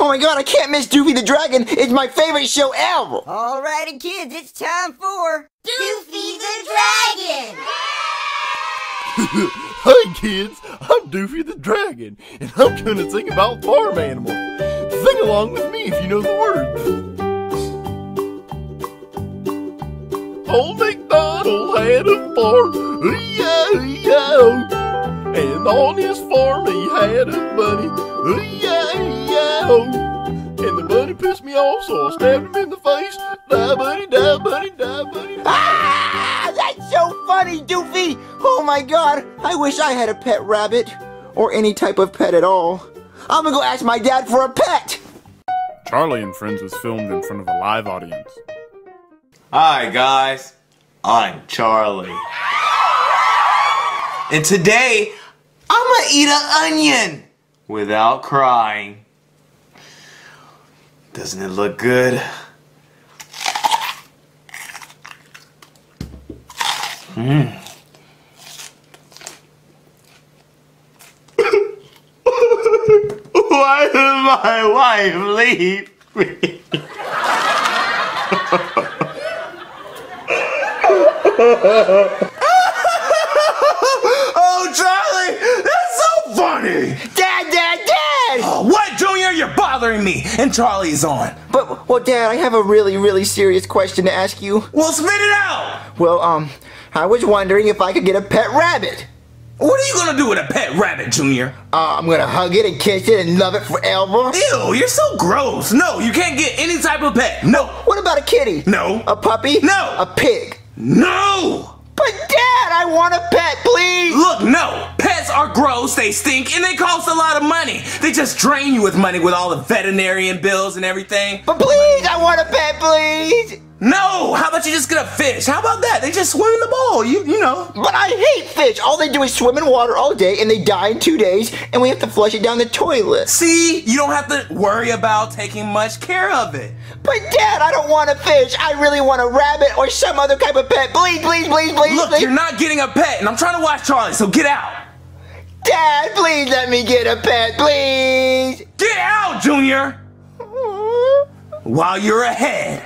Oh my god, I can't miss Doofy the Dragon. It's my favorite show ever. Alrighty, kids, it's time for Doofy the Dragon! Hi kids, I'm Doofy the Dragon, and I'm gonna sing about farm animals. Sing along with me if you know the words. Old MacDonald had a farm, E-I-E-I-O. And on his farm he had a bunny, E-I-E-I-O. And the bunny pissed me off, so I stabbed him in the face. Die bunny, die bunny, die bunny. Ah, that's so funny, Doofy. Oh my god, I wish I had a pet rabbit. Or any type of pet at all. I'm gonna go ask my dad for a pet. Charlie and Friends was filmed in front of a live audience. Hi guys, I'm Charlie. And today, I'm gonna eat an onion without crying. Doesn't it look good? Why did my wife leave me? Oh, Charlie, that's so funny! Dad! Oh, what, Junior? You're bothering me, and Charlie's on. But, well, Dad, I have a really serious question to ask you. Well, spit it out! Well, I was wondering if I could get a pet rabbit. What are you gonna do with a pet rabbit, Junior? I'm gonna hug it and kiss it and love it forever. Ew, you're so gross. No, you can't get any type of pet. No. What about a kitty? No. A puppy? No. A pig? No! But Dad, I want a pet, please! Look, no! Pets are gross, they stink, and they cost a lot of money. They just drain you with money with all the veterinarian bills and everything. But please, I want a pet, please! No! How about you just get a fish? How about that? They just swim in the bowl, you know. But I hate fish! All they do is swim in water all day and they die in 2 days and we have to flush it down the toilet. See? You don't have to worry about taking much care of it. But Dad, I don't want a fish! I really want a rabbit or some other type of pet! Please! Look, you're not getting a pet, and I'm trying to watch Charlie, so get out! Dad, please let me get a pet, please! Get out, Junior! While you're ahead.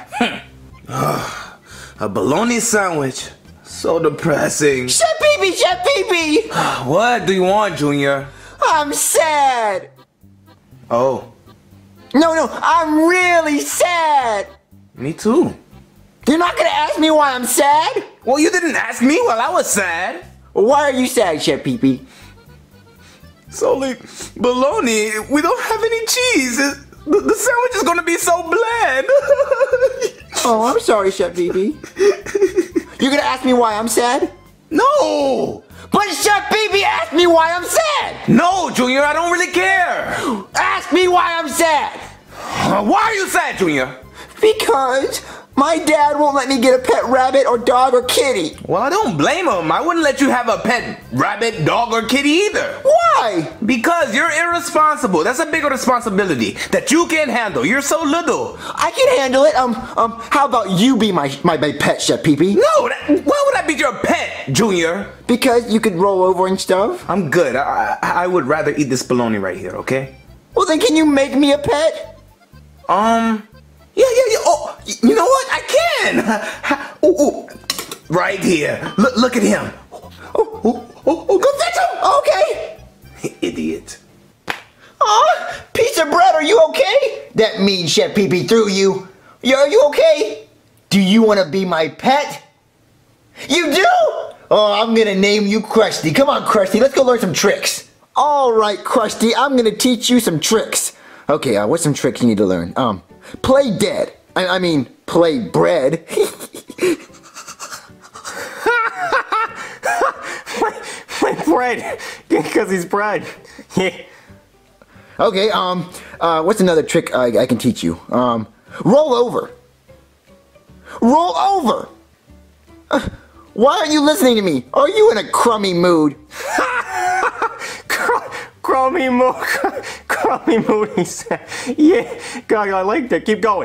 A bologna sandwich. So depressing. Chef Pee-Pee! What do you want, Junior? I'm sad! Oh, No, I'm really sad! me too. You're not gonna ask me why I'm sad? Well, you didn't ask me while I was sad. Why are you sad, Chef Pee-Pee? It's only bologna. We don't have any cheese. The sandwich is gonna be so bland. Oh, I'm sorry, Chef Pee-Pee. You're gonna ask me why I'm sad? No! But Chef Pee-Pee asked me why I'm sad! No, Junior, I don't really care. Ask me why I'm sad! Why are you sad, Junior? Because my dad won't let me get a pet rabbit or dog or kitty. Well, I don't blame him. I wouldn't let you have a pet rabbit, dog, or kitty either. Why? Because you're irresponsible. That's a bigger responsibility that you can't handle. You're so little. I can handle it. How about you be my pet, Chef Pee-Pee? No, why would I be your pet, Junior? Because you could roll over and stuff? I'm good. I would rather eat this bologna right here, okay? Well, then can you make me a pet? Yeah. Oh, you know what? I can. Ooh. Right here. Look at him. Oh, go fetch him! Okay. Idiot. Aw, piece of bread, are you okay? That mean Chef Pee-Pee threw you. Are you okay? Do you want to be my pet? You do? Oh, I'm gonna name you Krusty. Come on, Krusty, let's go learn some tricks. All right, Krusty, I'm gonna teach you some tricks. Okay, what's some tricks you need to learn? Play dead. I mean, play bread. My bread, because he's bread. Okay, what's another trick I can teach you? Roll over. Roll over! Why aren't you listening to me? Are you in a crummy mood? Crummy mood, he said. Yeah, God, I like that. Keep going.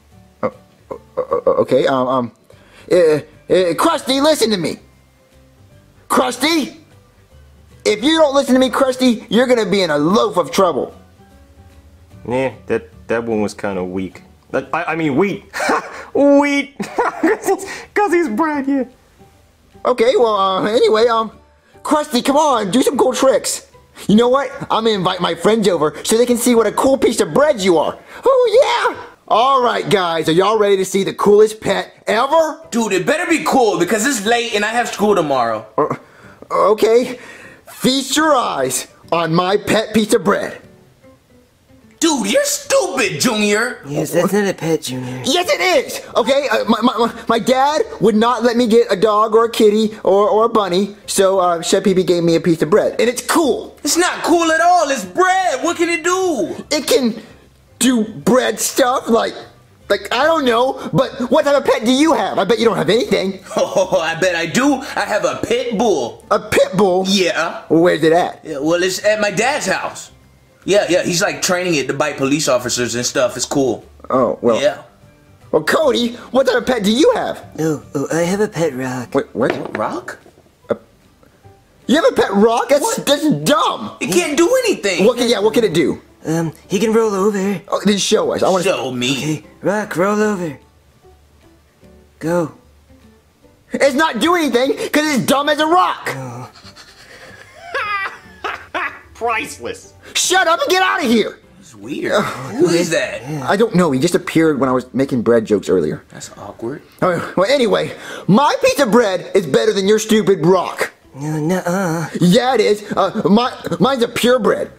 Okay, Krusty, listen to me. Krusty? If you don't listen to me, Krusty, you're gonna be in a loaf of trouble. Yeah, That one was kind of weak. I mean wheat. Wheat. Cause he's Brad, yeah. Okay, well, anyway, Krusty, come on, do some cool tricks. You know what? I'm gonna invite my friends over so they can see what a cool piece of bread you are. Oh, yeah! Alright, guys, are y'all ready to see the coolest pet ever? Dude, it better be cool because it's late and I have school tomorrow. Okay, feast your eyes on my pet piece of bread. Dude, you're stupid, Junior. Yes, that's not a pet, Junior. Yes, it is. Okay, my dad would not let me get a dog or a kitty or a bunny, so Chef Pee Pee gave me a piece of bread, and it's cool. It's not cool at all. It's bread. What can it do? It can do bread stuff like I don't know. But what type of pet do you have? I bet you don't have anything. Oh, I bet I do. I have a pit bull. A pit bull? Yeah. Where's it at? Yeah, well, it's at my dad's house. Yeah, he's like training it to bite police officers and stuff. It's cool. Oh, well. Yeah. Well, Cody, what type of pet do you have? Oh, I have a pet rock. Wait, what? Rock? You have a pet rock? That's dumb. It can't do anything. What can it do? He can roll over. Oh, then show us. I want to Show me. Okay, rock, roll over. Go. It's not doing anything because it's dumb as a rock. Priceless. Shut up and get out of here. It's weird. Who is that? I don't know. He just appeared when I was making bread jokes earlier. That's awkward. Well, anyway, my piece of bread is better than your stupid rock. Nuh-uh. Yeah, it is. Mine's a purebred.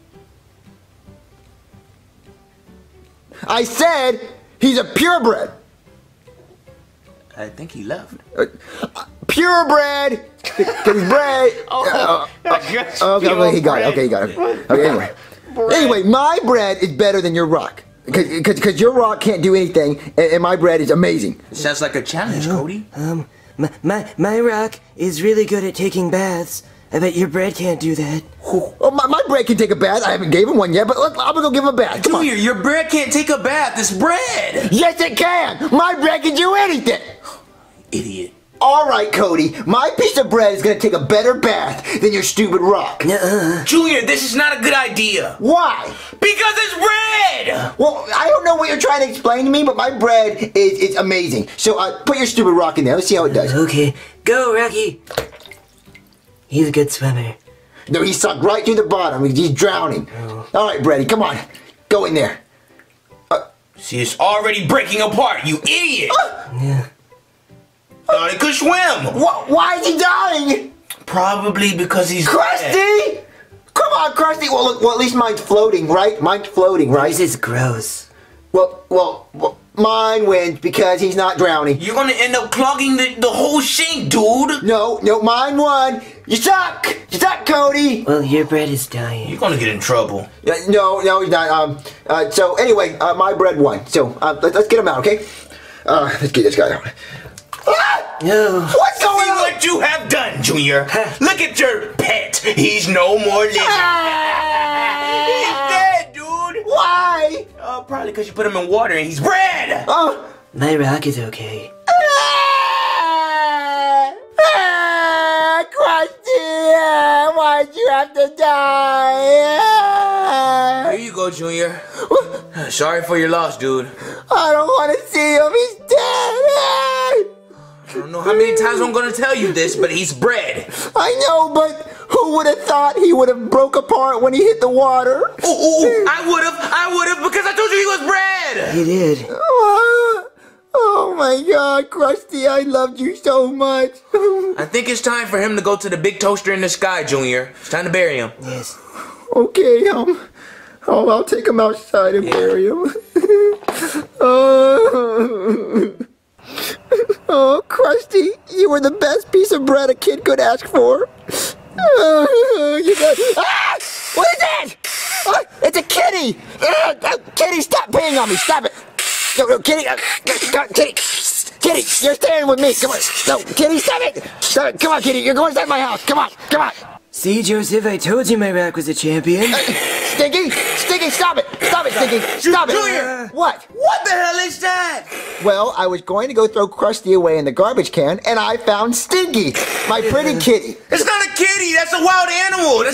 I said he's a purebred. I think he left. Purebred. Because bread. Okay, he got it. Okay, anyway. Anyway, my bread is better than your rock. Because your rock can't do anything, and my bread is amazing. It sounds like a challenge, Cody. My rock is really good at taking baths. I bet your bread can't do that. Oh, my bread can take a bath. I haven't gave him one yet, but I'm gonna go give him a bath. Come on. Junior, your bread can't take a bath. It's bread. Yes, it can. My bread can do anything. Idiot. All right, Cody. My piece of bread is gonna take a better bath than your stupid rock. Nuh-uh. Junior, this is not a good idea. Why? Because it's bread. Well, I don't know what you're trying to explain to me, but my bread is amazing. So put your stupid rock in there. Let's see how it does. Okay, go, Rocky. He's a good swimmer. No, he sucked right through the bottom. He's drowning. Oh. All right, Brady, come on. Go in there. See, it's already breaking apart, you idiot. Yeah. Thought it could swim. Why is he dying? Probably because he's Krusty! dead. Come on, Krusty. Well, look, at least mine's floating, right? Mine's floating, right? This is gross. Well, mine wins because he's not drowning. You're gonna end up clogging the whole sink, dude. No, mine won. You suck! You suck, Cody! Well, your bread is dying. You're gonna get in trouble. No, he's not. So anyway, my bread won. So let's get him out, okay? Let's get this guy out. No. What's going See on? what you have done, Junior. Look at your pet. He's no more living. He's dead, dude. Why? Probably because you put him in water and he's bread. My rock is okay. Krusty, why'd you have to die? Here you go, Junior. Sorry for your loss, dude. I don't want to see him. He's dead. I don't know how many times I'm gonna tell you this, but he's bread. I know, but who would have thought he would have broke apart when he hit the water? Ooh, I would have, because I told you he was bread. He did. Oh my God, Krusty, I loved you so much. I think it's time for him to go to the big toaster in the sky, Junior. It's time to bury him. Yes. Okay, I'll take him outside and bury him. Oh, Krusty, you were the best piece of bread a kid could ask for. What is that? It's a kitty! Kitty, stop peeing on me! Stop it! No, Kitty! Kitty, you're staying with me! Come on! No, Kitty, stop it! Stop it! Come on, Kitty! You're going inside my house! Come on! See, Joseph, I told you my rock was a champion. Stinky, stop it! Stop it, Stinky! Stop it! Junior! What? What the hell is that? Well, I was going to go throw Krusty away in the garbage can, and I found Stinky, my pretty kitty. It's not a kitty. That's a wild animal. That's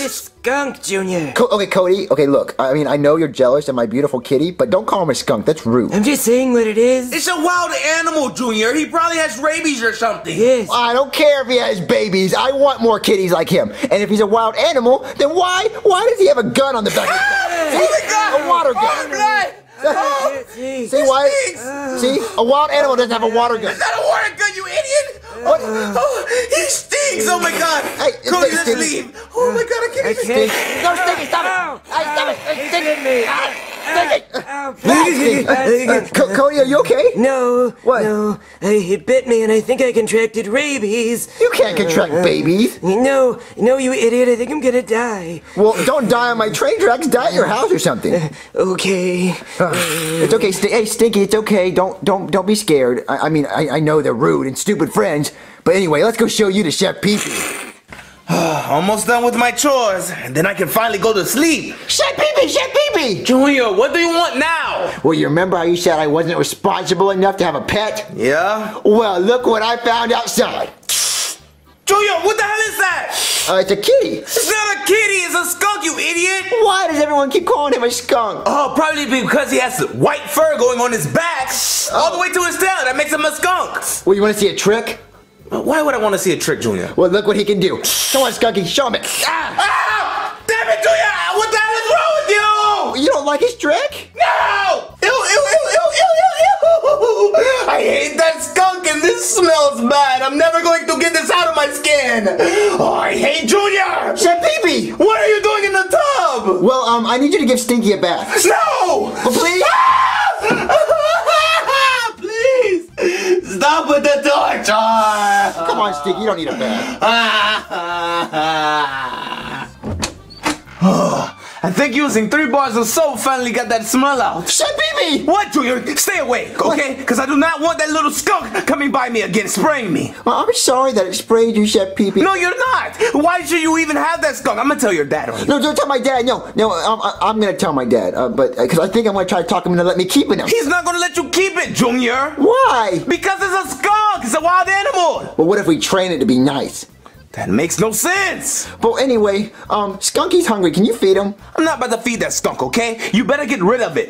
skunk, Junior. Okay, Cody. Okay, look. I mean, I know you're jealous of my beautiful kitty, but don't call him a skunk. That's rude. I'm just saying what it is. It's a wild animal, Junior. He probably has rabies or something. Yes. I don't care if he has babies. I want more kitties like him. And if he's a wild animal, then why does he have a gun on the back of his head? Oh my God! A water Oh, gun. blood! Oh, See? See why? stinks. See, a wild animal doesn't have a water gun. is that a water gun, you idiot? What? Oh, he stinks! Oh my God! Hey, Cody, stay- let's stay- leave. Oh my God, I can't even. can't. No, Stinky, stop it! Hey, stop it! Hey, Stinky! Ow, Stinky! Cody, are you okay? No. What? No. It bit me and I think I contracted rabies. You can't contract babies. No, you idiot. I think I'm gonna die. Well, don't die on my train tracks. Die at your house or something. Okay. It's okay. Hey, Stinky, it's okay. Don't be scared. I know they're rude and stupid friends, but anyway, let's go show you to Chef Pee-Pee. Almost done with my chores, and then I can finally go to sleep. Chef Pee-Pee, Chef Pee-Pee. Junior, what do you want now? Well, you remember how you said I wasn't responsible enough to have a pet? Yeah? Well, look what I found outside. Junior, what the hell is that? It's a kitty. It's not a kitty, it's a skunk, you idiot! Why does everyone keep calling him a skunk? Oh, probably because he has white fur going on his back, all the way to his tail. That makes him a skunk. Well, you want to see a trick? Why would I want to see a trick, Junior? Well, look what he can do. Come on, Skunky, show him it. Ah! Ah! Damn it, Junior! What the hell is wrong with you? You don't like his trick? No! Ew, ew, ew, ew, ew, ew, ew! I hate that skunk and this smells bad. I'm never going to get this out of my skin. Oh, I hate Junior! Chef Pee-Pee! What are you doing in the tub? Well, I need you to give Stinky a bath. No! Well, please? Please! Stop with the torture! Come on, Stinky, you don't need a bath. I think using 3 bars of soap finally got that smell out. Chef Pee-Pee! What, Junior? Stay awake, okay? Because I do not want that little skunk coming by me again, spraying me. Well, I'm sorry that it sprayed you, Chef Pee-Pee. No, you're not. Why should you even have that skunk? I'm gonna tell your dad on you. No, don't tell my dad. No, I'm gonna tell my dad. But because I think I'm gonna try to talk him into let me keep it. He's not gonna let you keep it, Junior. Why? Because it's a skunk. It's a wild animal. Well, what if we train it to be nice? That makes no sense. But anyway, Skunky's hungry. Can you feed him? I'm not about to feed that skunk, okay? You better get rid of it.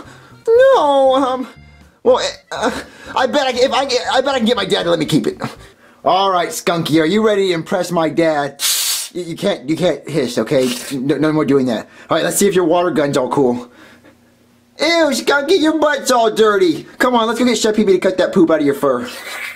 No. Well, I bet I bet I can get my dad to let me keep it. All right, Skunky, are you ready to impress my dad? You can't hiss, okay? No more doing that. All right, let's see if your water gun's all cool. Ew, Skunky, your butt's all dirty. Come on, let's go get Chef Pee-Pee to cut that poop out of your fur.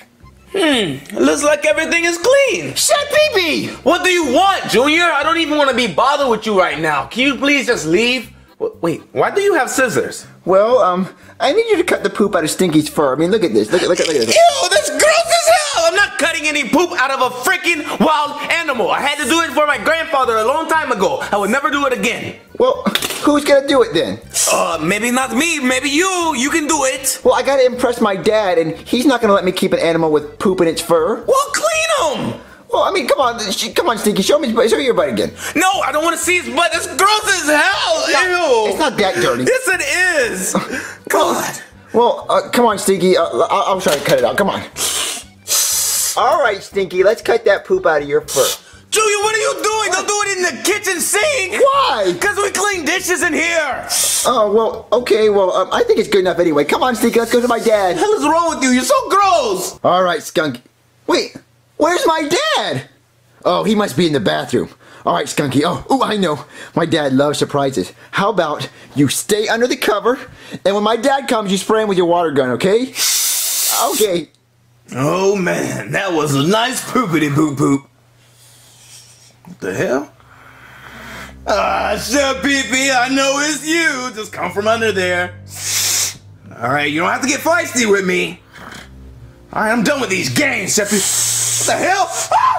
Looks like everything is clean. Chef Pee-Pee! What do you want, Junior? I don't even want to be bothered with you right now. Can you please just leave? Wait, why do you have scissors? Well, I need you to cut the poop out of Stinky's fur. I mean, look at this. Look at this. Ew, that's gross as hell! I'm not cutting any poop out of a freaking wild animal. I had to do it for my grandfather a long time ago. I would never do it again. Well, who's gonna do it then? Maybe not me, maybe you. You can do it. Well, I gotta impress my dad, and he's not gonna let me keep an animal with poop in its fur. Well, clean them. Well, I mean, come on, Stinky, show your butt again. No, I don't want to see his butt. It's gross as hell. Ew. It's not that dirty. Yes, it is. God. Well, come on, Stinky. I'll try to cut it out. Come on. All right, Stinky, let's cut that poop out of your fur. Julia, what are you doing? Don't do it in the kitchen sink. Why? Because we clean dishes in here. Oh, well, okay. Well, I think it's good enough anyway. Come on, Stinky, let's go to my dad. What the hell is wrong with you? You're so gross. All right, Skunk. Wait, where's my dad? Oh, he must be in the bathroom. All right, Skunky. Oh, I know. My dad loves surprises. How about you stay under the cover, and when my dad comes, you spray him with your water gun, okay? Okay. Oh, man, that was a nice poopity poop poop. What the hell? Chef Pee-Pee, I know it's you. Just come from under there. All right, you don't have to get feisty with me. All right, I'm done with these games, Chef Pee-Pee. What the hell?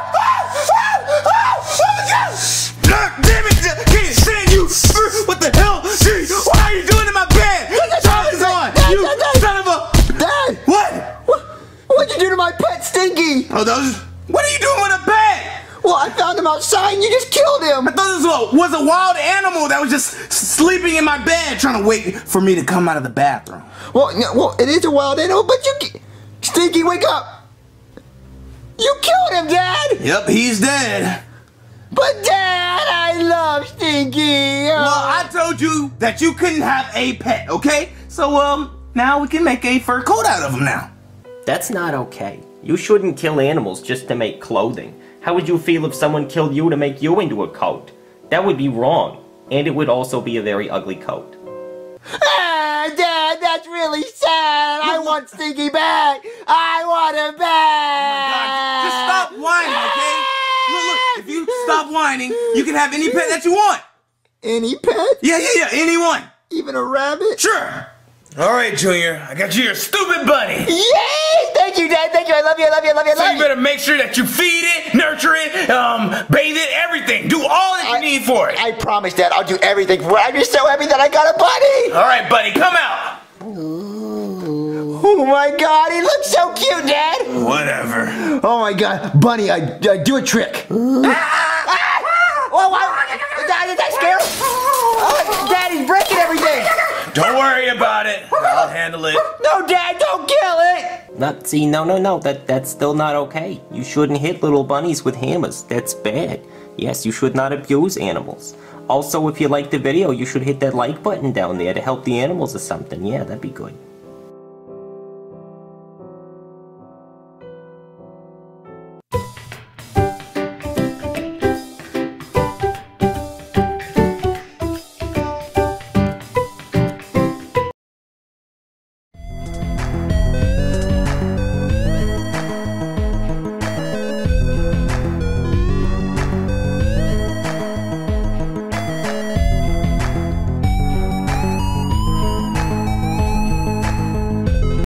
Damn it! I can't stand you! What the hell? Gee, what are you doing in my bed? Turn this on! You son of a... Dad! What? What'd you do to my pet, Stinky? Oh, those... What are you doing with a pet? Well, I found him outside and you just killed him. I thought this was a wild animal that was just sleeping in my bed trying to wait for me to come out of the bathroom. Well, it is a wild animal, but you... Stinky, wake up! You killed him, Dad! Yep, he's dead. But Dad, I love Stinky. Well, I told you that you couldn't have a pet, okay? So, now we can make a fur coat out of him now. That's not okay. You shouldn't kill animals just to make clothing. How would you feel if someone killed you to make you into a coat? That would be wrong, and it would also be a very ugly coat. Dad, that's really sad. I want Stinky back. I want him back. Just stop whining, okay? Look, if you stop whining, you can have any pet that you want. Any pet? Yeah, anyone. Even a rabbit? Sure. All right, Junior, I got you your stupid bunny. Yay! Thank you, Dad. Thank you. I love you. I love you. I love you. I So love you you. better make sure that you feed it, nurture it, bathe it, everything. Do all that you need for it. I promise, Dad. I'll do everything for it. I'm just so happy that I got a bunny. All right, buddy, come out. Oh my God, he looks so cute, Dad. Whatever. Oh my God, Bunny, I do a trick. Oh, did that scare him? Oh, Dad, he's breaking everything. Don't worry about it. I'll handle it. No, Dad, don't kill it. No, that's still not okay. You shouldn't hit little bunnies with hammers. That's bad. Yes, you should not abuse animals. Also, if you liked the video, you should hit that like button down there to help the animals or something. Yeah, that'd be good.